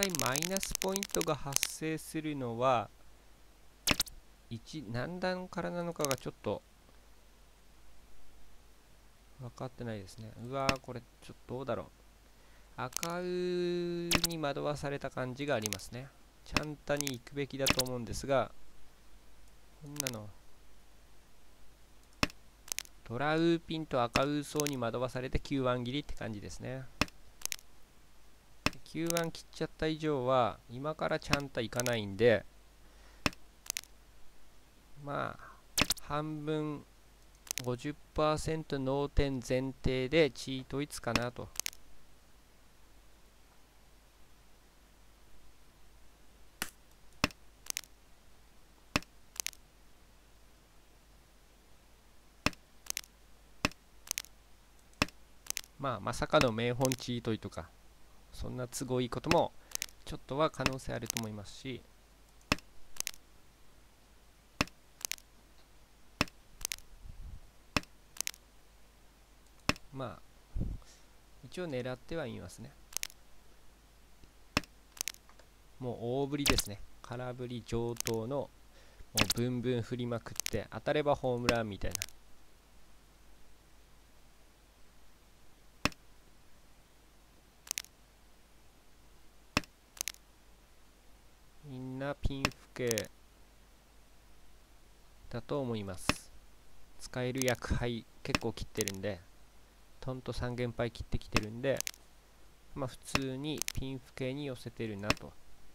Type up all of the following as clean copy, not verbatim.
回マイナスポイントが発生するのは何段からなのかがちょっと分かってないですね。うわー、これちょっとどうだろう。赤うに惑わされた感じがありますね。ちゃんとに行くべきだと思うんですが、こんなのトラウピンと赤ウソに惑わされて Q1 切りって感じですね。Q1 切っちゃった以上は今からちゃんといかないんで、まあ半分 50% 脳天前提でチートイツかなと。まあまさかの名本チートイとかそんな都合いいこともちょっとは可能性あると思いますし、まあ一応狙ってはいますね。もう大振りですね。空振り上等のもうブンブン振りまくって当たればホームランみたいな。みんなピン付けだと思います。使える薬杯結構切ってるんで、トンと3連敗切ってきてるんで、まあ普通にピン付けに寄せてるなと。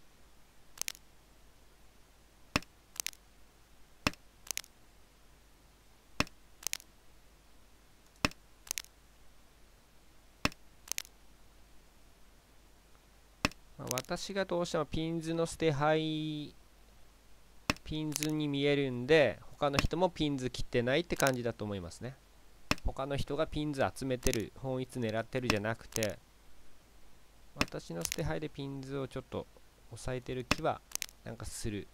まあ、私がどうしてもピンズの捨て牌ピンズに見えるんで、他の人もピンズ切ってないって感じだと思いますね。他の人がピンズ集めてる、本一狙ってるじゃなくて、私の捨て牌でピンズをちょっと抑えてる気はなんかする。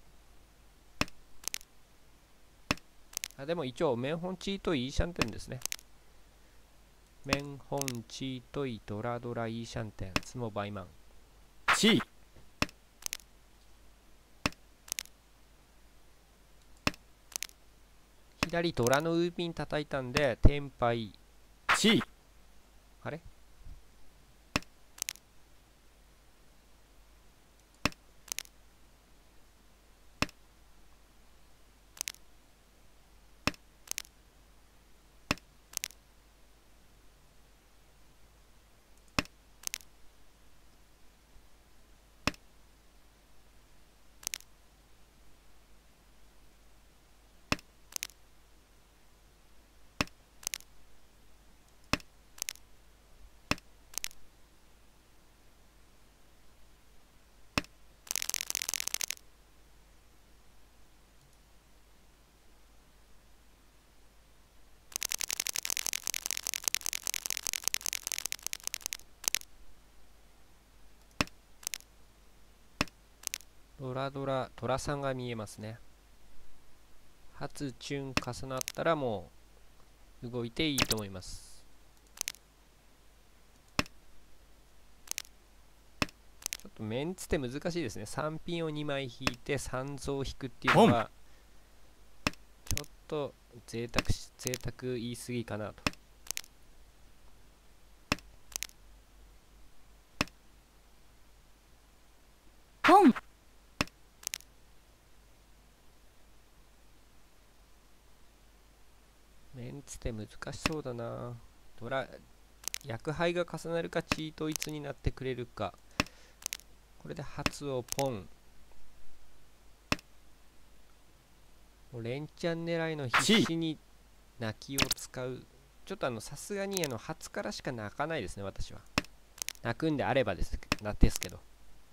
でも一応メンホンチートイーシャンテンですね。メンホンチートイドラドライーシャンテンスモバイマンチー左ドラのウーピン叩いたんでテンパイチーあれドラドラトラさんが見えますね。初チュン重なったらもう動いていいと思います。ちょっとメンツって難しいですね。3ピンを2枚引いて3増を引くっていうのはちょっと贅沢言い過ぎかなと。 ポンメンツって難しそうだな。薬杯が重なるかチートイツになってくれるか。これで初をポン。もう連チャン狙いの必死に泣きを使う。ちょっとさすがに初からしか泣かないですね、私は。泣くんであればですけど。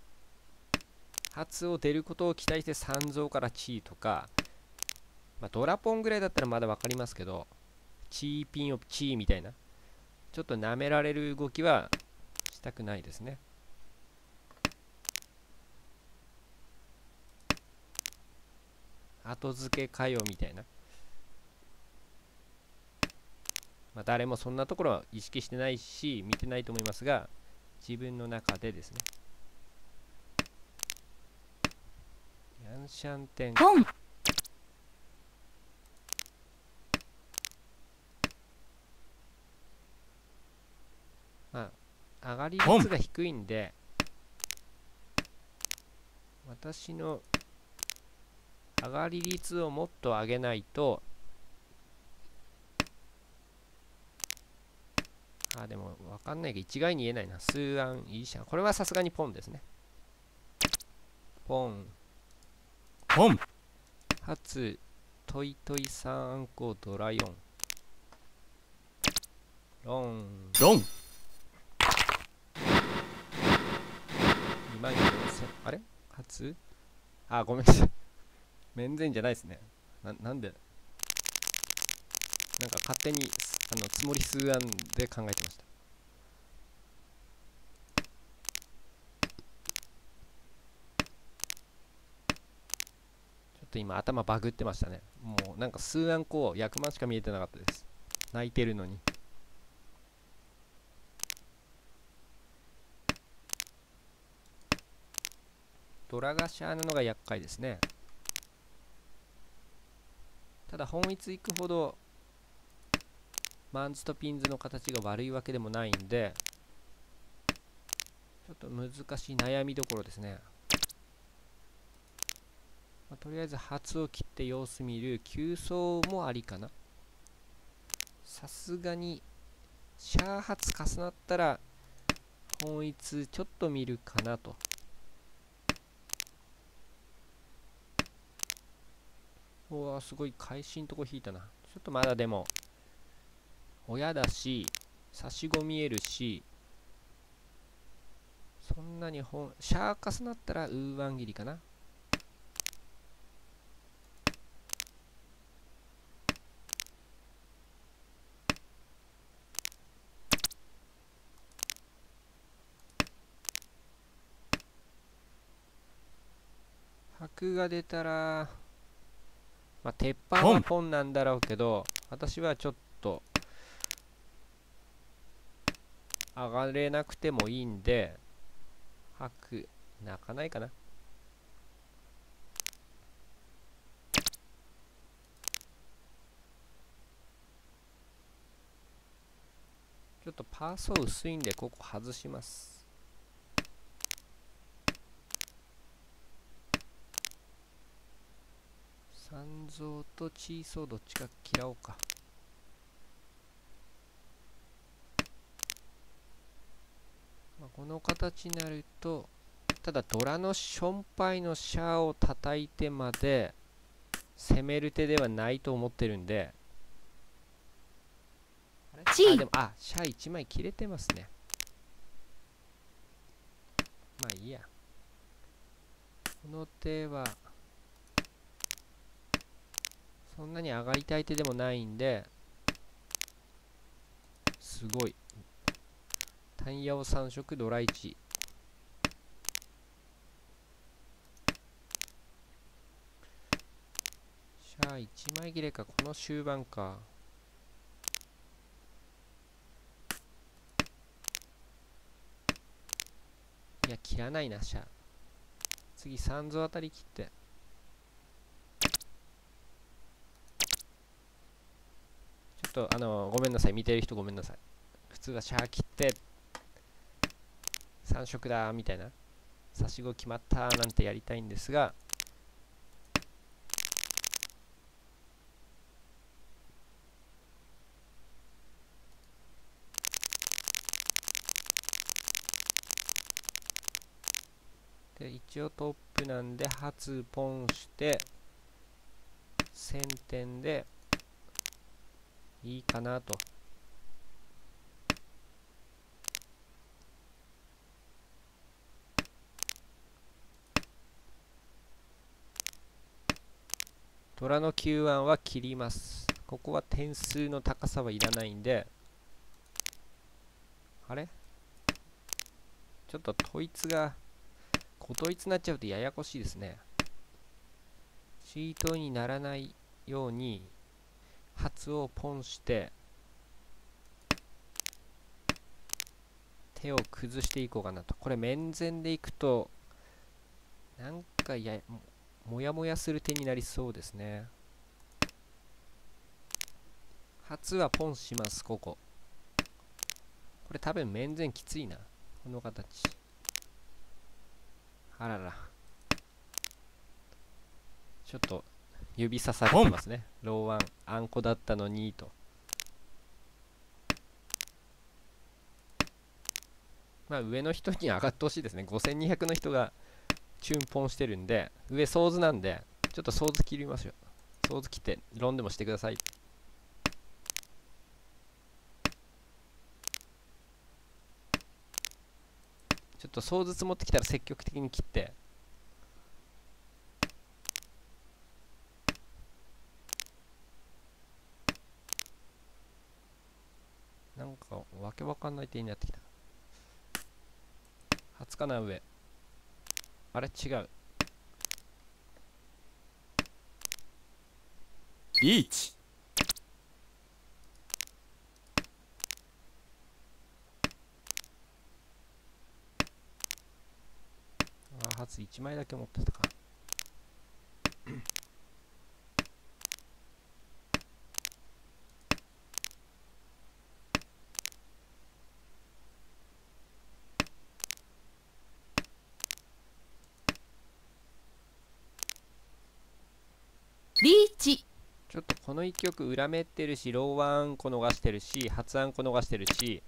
初を出ることを期待して3増からチーとか、まあ、ドラポンぐらいだったらまだ分かりますけど、チーピンをチーみたいな、ちょっと舐められる動きはしたくないですね。後付けかよみたいな。まあ、誰もそんなところは意識してないし、見てないと思いますが、自分の中でですね。 シャンテン。 ポン。 まあ、上がり率が低いんで、私の上がり率をもっと上げないと、でもわかんないけど一概に言えないな。スーアン、イーシャン。これはさすがにポンですね。ポン。 ポン。 初、トイトイサンアンコドラ4。ロン。 ロン。 24000。あれ初ごめんなさい。面前じゃないですね。なんでなんか勝手に積もり数案で考えてました。ちょっと今頭バグってましたね。もうなんか数案こう100万しか見えてなかったです。泣いてるのに。ドラがシャーなのが厄介ですね。ただ本一行くほどマンズとピンズの形が悪いわけでもないんで、ちょっと難しい悩みどころですね。とりあえず初を切って様子見る。急走もありかな。さすがにシャー初重なったら本一ちょっと見るかなと。うわすごい会心とこ引いたな。ちょっとまだでも親だし差し子見えるし、そんなにシャー重なったらウーワン切りかな。白が出たら、鉄板はポンなんだろうけど、私はちょっと上がれなくてもいいんで、白泣かないかな。ちょっとパーソー薄いんでここ外します。三蔵とチーソーどっちか嫌おうか。この形になると、ただドラのションパイのシャーを叩いてまで攻める手ではないと思ってるんで、でもシャー1枚切れてますね。まあいいや。この手はそんなに上がりたい手でもないんで、すごい単ヤオ3色ドラ1。シャー1枚切れか。この終盤か。いや切らないな。シャー次3蔵あたり切って、ちょっとごめんなさい、見てる人ごめんなさい。普通はシャー切って3色だみたいな、差し子決まったなんてやりたいんですが、で一応トップなんで初ポンして1000点でいいかなと。虎の9案は切ります。ここは点数の高さはいらないんで、あれちょっと統一が小統一になっちゃうとややこしいですね。シートにならないように初をポンして手を崩していこうかなと。これ面前でいくとなんかモヤモヤする手になりそうですね。初はポンします。こここれ多分面前きついな、この形。あらら、ちょっと指さされてますね。ローワンあんこだったのにと。まあ上の人に上がってほしいですね。5200の人がチューンポンしてるんで、上ソーズなんで、ちょっとソーズ切りましょう。ソーズ切ってロンでもしてください。ちょっとソーズ積もってきたら積極的に切って。なんかわけわかんない手になってきた。初かな上。あれ違う。 リーチ。 あ、初1枚だけ持ってたか。 リーチ。 ちょっとこの一曲裏目ってるし、ローワンこ逃してるし、発案こ逃してるし、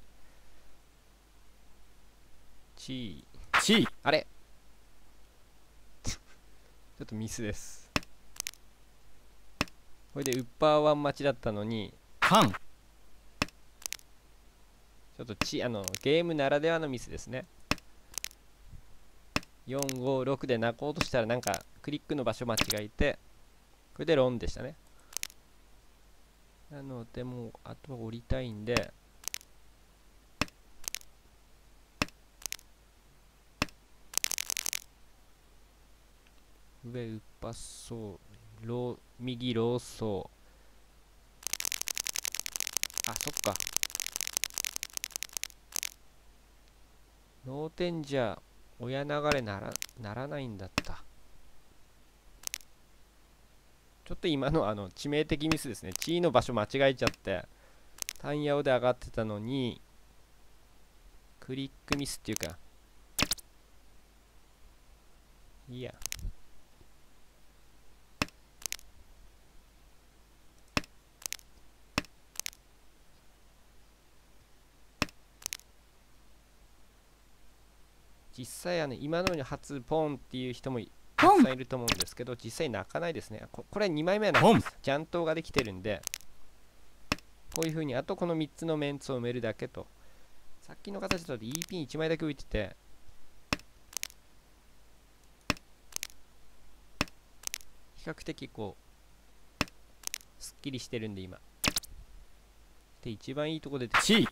チチあれちょっとミスです。これでウッパーワン待ちだったのに、 カン。 ちょっとゲームならではのミスですね。456で泣こうとしたらなんかクリックの場所間違えて、これでロンでしたね。なのでもうあとは降りたいんで、上ウッパソー、右ローソー。あ、そっか。脳天じゃ親流れならないんだった。ちょっと今の致命的ミスですね。地位の場所間違えちゃって、単ヤオで上がってたのに、クリックミスっていうか、いや。実際今のように初ポンっていう人もたくさんいると思うんですけど、実際泣かないですね。これ2枚目は泣きます。ジャントができてるんで、こういう風にあとこの3つのメンツを埋めるだけと。さっきの形だと E ピン1枚だけ浮いてて、比較的こうすっきりしてるんで今で一番いいとこでチ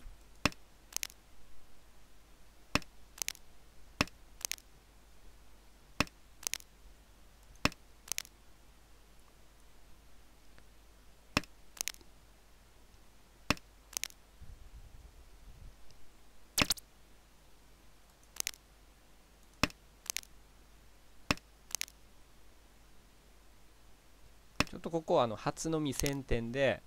ちょっとここは初の未選点で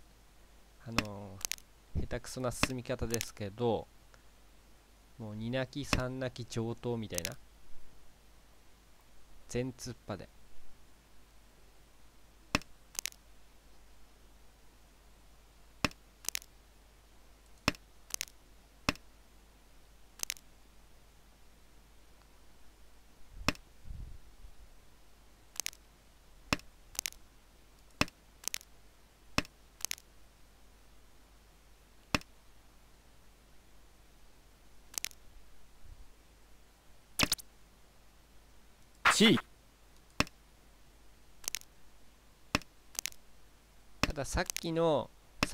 下手くそな進み方ですけど、もう2泣き3泣き上等みたいな全突破でチたださっきの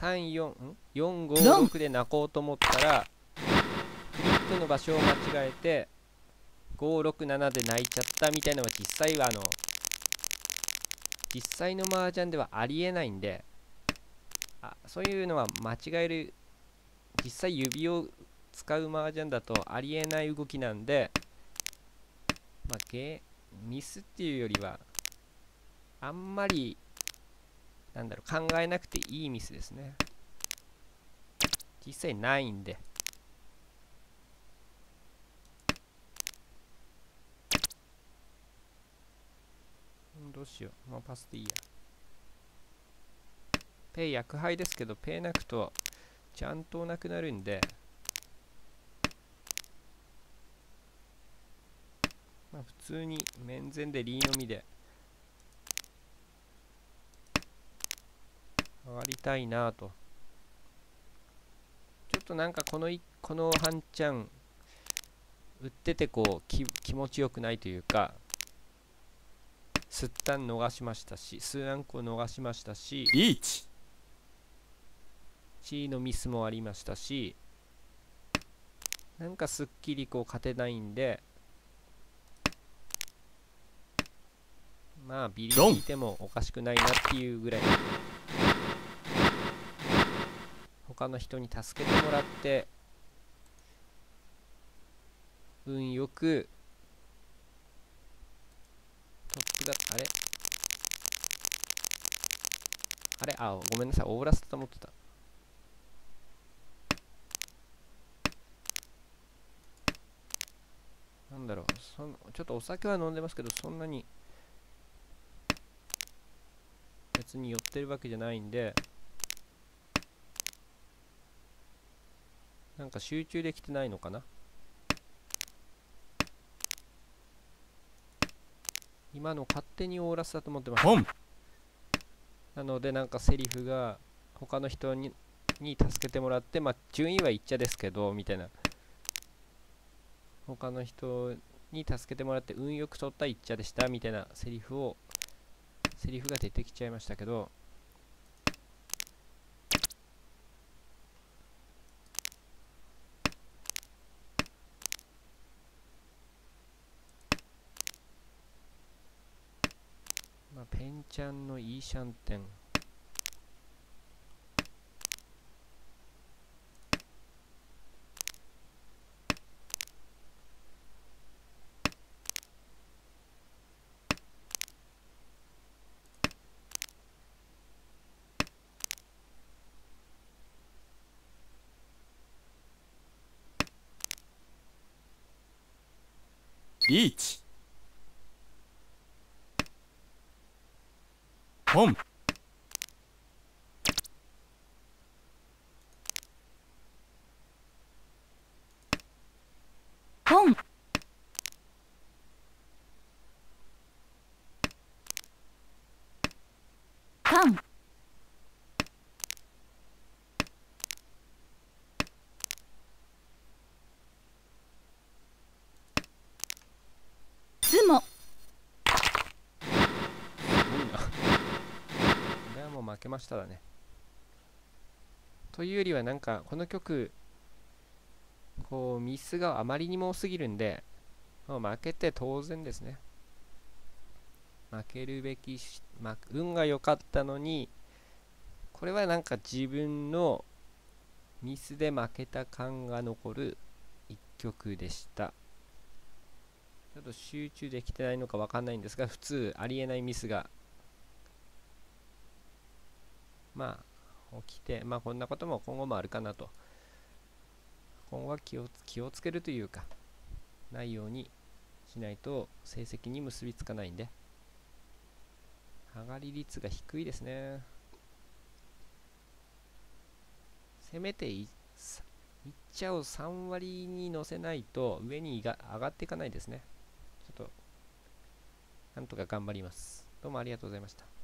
456で泣こうと思ったらクリックの場所を間違えて567で泣いちゃったみたいなのは実際の麻雀ではありえないんで、そういうのは間違える、実際指を使う麻雀だとありえない動きなんで、ミスっていうよりはあんまり考えなくていいミスですね。実際ないんで。どうしよう。もうパスでいいや。ペイ薬杯ですけど、ペイなくとちゃんとなくなるんで、まあ普通に面前でリーのみで上がりたいなと。ちょっとこの半チャン売ってて気持ちよくないというか、スッタン逃しましたし、スーアンコ逃しましたし、 リーチ。 チーのミスもありましたし、すっきり勝てないんで、まあビリ引いてもおかしくないなっていうぐらい、他の人に助けてもらって運よくトップがごめんなさい、オーラスだと思ってた。ちょっとお酒は飲んでますけど、そんなに別に酔ってるわけじゃないんで、集中できてないのかな。今の勝手にオーラスだと思ってます。なのでセリフが他の人に助けてもらって、まあ順位は一茶ですけどみたいな、他の人に助けてもらって運よく取った一茶でしたみたいなセリフが出てきちゃいましたけど、まあペンちゃんのいいシャンテン、 リーチ。ポン。 ポン。カン。スモ。 これはもう負けましただね。というよりはこの曲ミスがあまりにも多すぎるんで、もう負けて当然ですね。負けるべき運が良かったのに、これは自分のミスで負けた感が残る一曲でした。ちょっと集中できてないのか分かんないんですが、普通ありえないミスが起きて、こんなことも今後もあるかなと。今後は気をつけるというか、ないようにしないと成績に結びつかないんで。上がり率が低いですね。せめていっちゃを3割に乗せないと上に上がっていかないですね。ちょっとなんとか頑張ります。どうもありがとうございました。